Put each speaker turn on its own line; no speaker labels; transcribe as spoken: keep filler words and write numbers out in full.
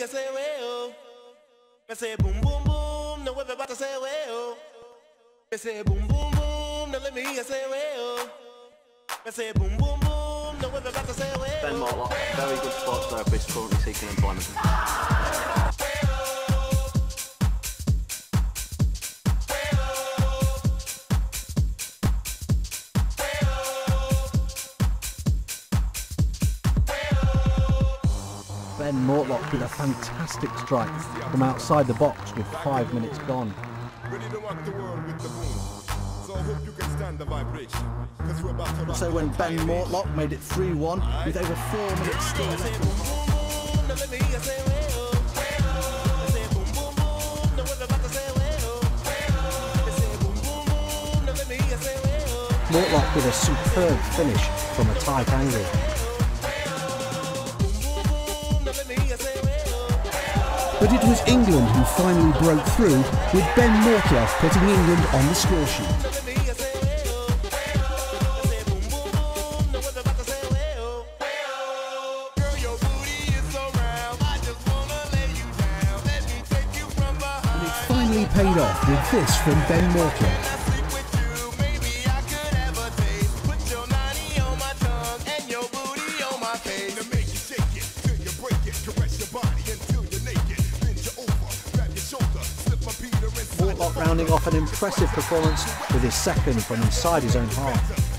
I say well. I say boom boom boom, now everybody say well. I say boom boom boom, now let me hear you say well. I say boom boom boom, now everybody say well.
Ben Mortlock, very good sports therapist, currently seeking employment.
Ben Mortlock with a fantastic strike from outside the box with five minutes gone. So when Ben Mortlock made it three one with over four minutes still left. Mortlock with a superb finish from a tight angle. But it was England who finally broke through, with Ben Mortlock putting England on the score sheet. And it finally paid off with this from Ben Mortlock. Mortlock rounding off an impressive performance with his second from inside his own half.